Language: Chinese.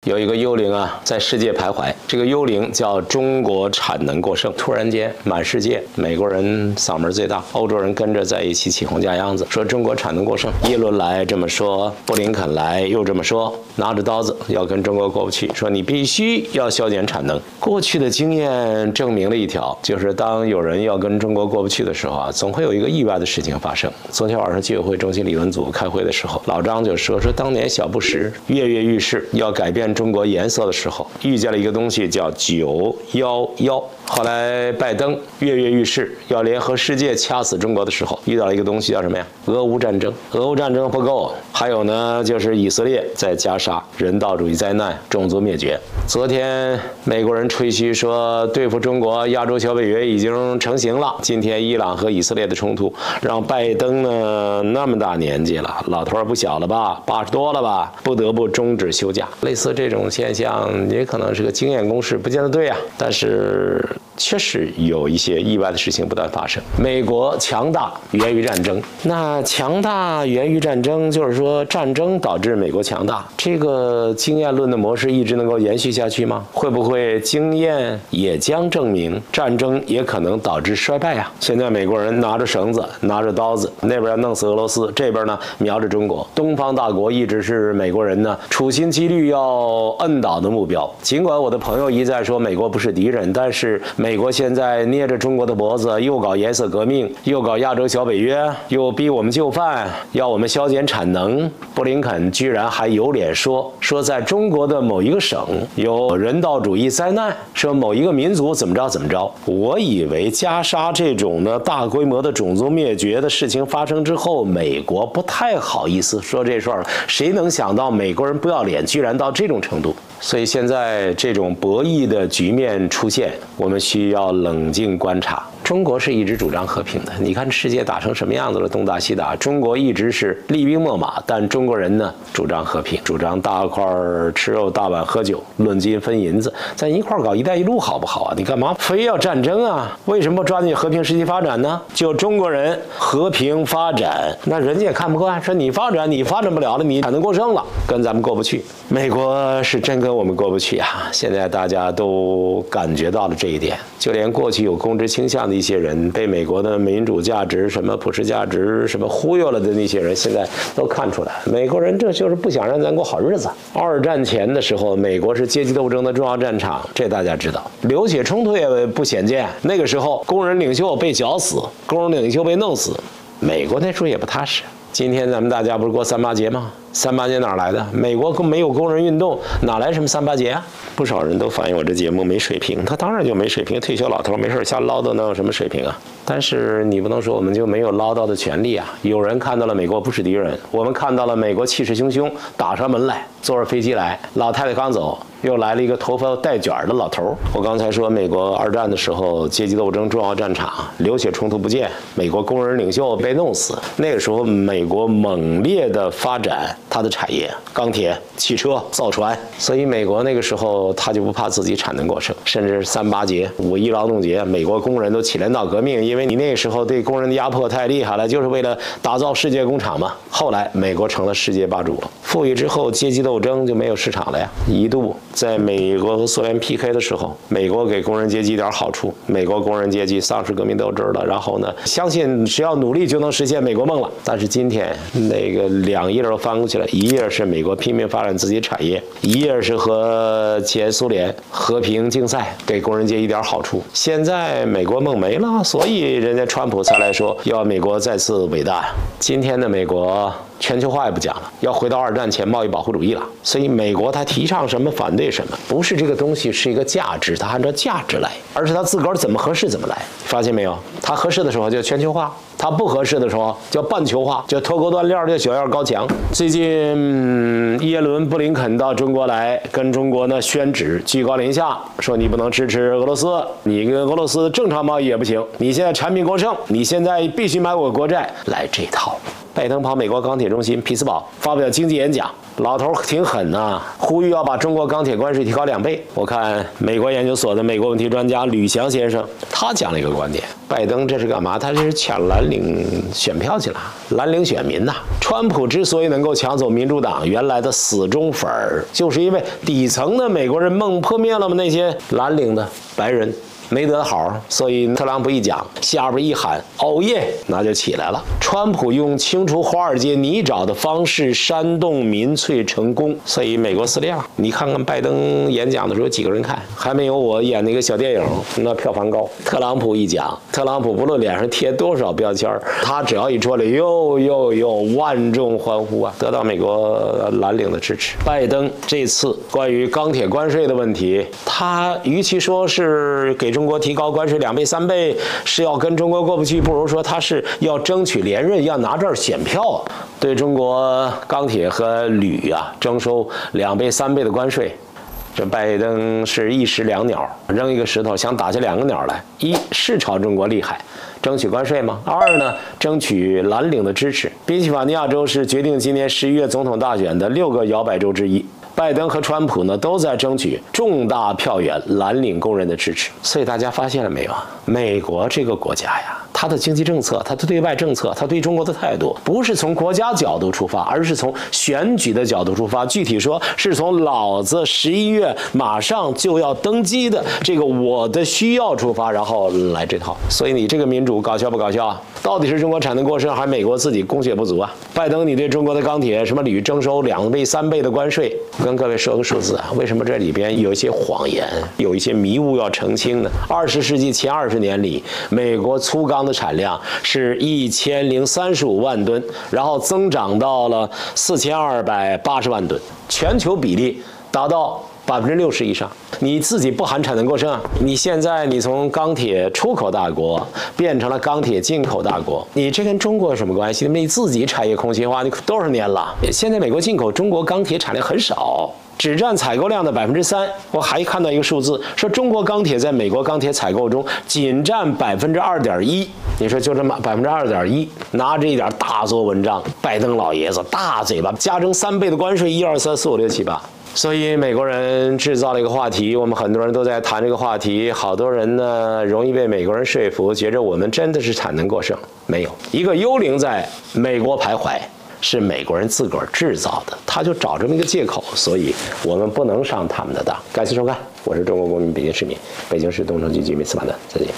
有一个幽灵啊，在世界徘徊。这个幽灵叫中国产能过剩。突然间，满世界美国人嗓门最大，欧洲人跟着在一起起哄架秧子，说中国产能过剩。耶伦来这么说，布林肯来又这么说，拿着刀子要跟中国过不去，说你必须要削减产能。过去的经验证明了一条，就是当有人要跟中国过不去的时候啊，总会有一个意外的事情发生。昨天晚上居委会中心理论组开会的时候，老张就说当年小布什跃跃欲试要改变中国颜色的时候，遇见了一个东西叫911。后来拜登跃跃欲试要联合世界掐死中国的时候，遇到了一个东西叫什么呀？俄乌战争。俄乌战争不够，还有呢，就是以色列在加沙人道主义灾难、种族灭绝。昨天美国人吹嘘说对付中国，亚洲小北约已经成型了。今天伊朗和以色列的冲突，让拜登呢那么大年纪了，老头不小了吧，80多了吧，不得不终止休假。类似这种现象，也可能是个经验公式，不见得对啊，但是确实有一些意外的事情不断发生。美国强大源于战争，那强大源于战争，就是说战争导致美国强大，这个经验论的模式一直能够延续下去吗？会不会经验也将证明战争也可能导致衰败啊？现在美国人拿着绳子，拿着刀子，那边要弄死俄罗斯，这边呢瞄着中国。东方大国一直是美国人呢处心积虑要摁倒的目标。尽管我的朋友一再说美国不是敌人，但是美国现在捏着中国的脖子，又搞颜色革命，又搞亚洲小北约，又逼我们就范，要我们削减产能。布林肯居然还有脸说在中国的某一个省有人道主义灾难，说某一个民族怎么着怎么着。我以为加沙这种呢大规模的种族灭绝的事情发生之后，美国不太好意思说这事儿了。谁能想到美国人不要脸，居然到这种程度？所以现在这种博弈的局面出现，我们需要冷静观察。中国是一直主张和平的，你看世界打成什么样子了，东打西打，中国一直是厉兵秣马，但中国人呢主张和平，主张大块吃肉，大碗喝酒，论斤分银子，咱一块搞一带一路好不好啊？你干嘛非要战争啊？为什么不抓紧和平时期发展呢？就中国人和平发展，那人家也看不惯，说你发展不了了，你产能过剩了，跟咱们过不去。美国是真跟我们过不去啊！现在大家都感觉到了这一点，就连过去有公知倾向的一些人，被美国的民主价值、什么普世价值什么忽悠了的那些人，现在都看出来，美国人这就是不想让咱过好日子。二战前的时候，美国是阶级斗争的重要战场，这大家知道，流血冲突也不鲜见。那个时候，工人领袖被绞死，工人领袖被弄死，美国那时候也不踏实。今天咱们大家不是过3·8节吗？3·8节哪来的？美国没有工人运动，哪来什么3·8节啊？不少人都反映我这节目没水平，他当然就没水平。退休老头没事瞎唠叨，能有什么水平啊？但是你不能说我们就没有唠叨的权利啊！有人看到了美国不是敌人，我们看到了美国气势汹汹打上门来，坐着飞机来，老太太刚走，又来了一个头发带卷的老头。我刚才说美国二战的时候阶级斗争重要战场，流血冲突不见，美国工人领袖被弄死。那个时候美国猛烈的发展它的产业，钢铁、汽车、造船，所以美国那个时候他就不怕自己产能过剩，甚至3·8节、5·1劳动节，美国工人都起来闹革命，因为你那个时候对工人的压迫太厉害了，就是为了打造世界工厂嘛。后来美国成了世界霸主了，富裕之后阶级斗争就没有市场了呀。一度在美国和苏联 PK 的时候，美国给工人阶级一点好处，美国工人阶级丧失革命斗志了，然后呢，相信只要努力就能实现美国梦了。但是今天那个2页都翻过去了，1页是美国拼命发展自己产业，1页是和前苏联和平竞赛，给工人阶级一点好处。现在美国梦没了，所以人家川普才来说要美国再次伟大。今天的美国全球化也不讲了，要回到二战前贸易保护主义了。所以美国他提倡什么反对什么，不是这个东西是一个价值，他按照价值来，而是他自个儿怎么合适怎么来。发现没有？他合适的时候叫全球化，他不合适的时候叫半球化，叫脱钩断链，叫小样高墙。最近耶伦、布林肯到中国来，跟中国呢宣旨，居高临下说你不能支持俄罗斯，你跟俄罗斯正常贸易也不行，你现在产品过剩，你现在必须买我国债，来这套。 拜登跑美国钢铁中心匹兹堡发表经济演讲，老头挺狠呐，呼吁要把中国钢铁关税提高2倍。我看美国研究所的美国问题专家吕翔先生，他讲了一个观点：拜登这是干嘛？他这是抢蓝领选票去了，蓝领选民呐。川普之所以能够抢走民主党原来的死忠粉儿，就是因为底层的美国人梦破灭了吗？那些蓝领的白人没得好，所以特朗普一讲，下边一喊哦耶，那就起来了。川普用清除华尔街泥沼的方式煽动民粹成功，所以美国撕裂了。你看看拜登演讲的时候几个人看，还没有我演那个小电影那票房高。特朗普一讲，特朗普不论脸上贴多少标签，他只要一出来，哟，万众欢呼啊，得到美国蓝领的支持。拜登这次关于钢铁关税的问题，他与其说是给中国提高关税2倍3倍，是要跟中国过不去，不如说他是要争取连任，要拿这儿选票，对中国钢铁和铝啊征收2倍3倍的关税。这拜登是一石两鸟，扔一个石头想打下2个鸟来：一是朝中国厉害，争取关税吗？二呢，争取蓝领的支持。宾夕法尼亚州是决定今年11月总统大选的6个摇摆州之一。拜登和川普呢都在争取重大票源蓝领工人的支持。所以大家发现了没有？美国这个国家呀，它的经济政策，它的对外政策，它对中国的态度，不是从国家角度出发，而是从选举的角度出发。具体说，是从老子11月马上就要登基的这个我的需要出发，然后来这套。所以你这个民主搞笑不搞笑啊？到底是中国产能过剩，还是美国自己供血不足啊？拜登，你对中国的钢铁什么铝征收2倍3倍的关税，跟各位说个数字啊，为什么这里边有一些谎言，有一些迷雾要澄清呢？20世纪前20年里，美国粗钢的产量是1035万吨，然后增长到了4280万吨，全球比例达到60%以上。你自己不含产能过剩啊？你现在你从钢铁出口大国变成了钢铁进口大国，你这跟中国有什么关系？你自己产业空心化，你多少年了？现在美国进口中国钢铁产量很少，只占采购量的3%。我还看到一个数字，说中国钢铁在美国钢铁采购中仅占2.1%。你说就这么2.1%，拿着一点大做文章，拜登老爷子大嘴巴，加征3倍的关税，1、2、3、4、5、6、7、8。所以美国人制造了一个话题，我们很多人都在谈这个话题，好多人呢容易被美国人说服，觉着我们真的是产能过剩。没有，一个幽灵在美国徘徊，是美国人自个儿制造的，他就找这么一个借口，所以我们不能上他们的当。感谢收看，我是中国公民北京市民，北京市东城区居民司马南，再见。